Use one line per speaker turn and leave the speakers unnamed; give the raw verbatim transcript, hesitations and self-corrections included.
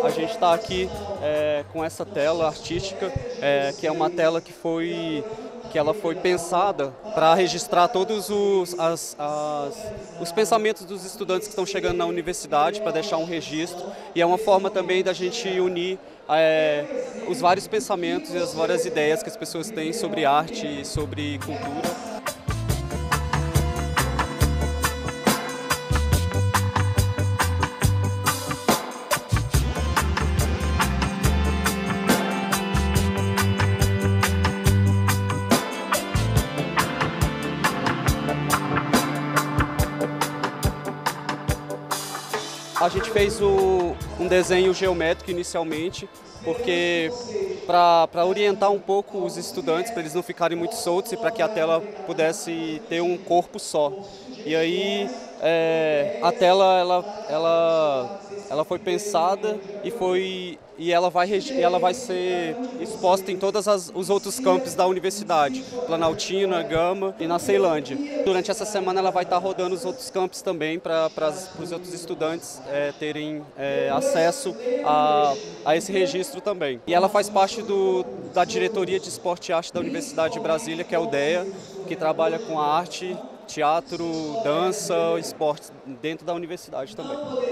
a gente está aqui é, com essa tela artística, é, que é uma tela que foi que ela foi pensada para registrar todos os, as, as, os pensamentos dos estudantes que estão chegando na universidade, para deixar um registro. E é uma forma também da gente unir é, os vários pensamentos e as várias ideias que as pessoas têm sobre arte e sobre cultura. A gente fez o, um desenho geométrico inicialmente, porque para orientar um pouco os estudantes, para eles não ficarem muito soltos e para que a tela pudesse ter um corpo só. E aí é, a tela ela, ela, ela foi pensada e, foi, e ela, vai, ela vai ser exposta em todos os outros campos da universidade, Planaltina, Gama e na Ceilândia. Durante essa semana ela vai estar rodando os outros campos também para os outros estudantes é, terem é, acesso a, a esse registro também. E ela faz parte do, da Diretoria de Esporte e Arte da Universidade de Brasília, que é o DEA, que trabalha com a arte, teatro, dança, esportes dentro da universidade também.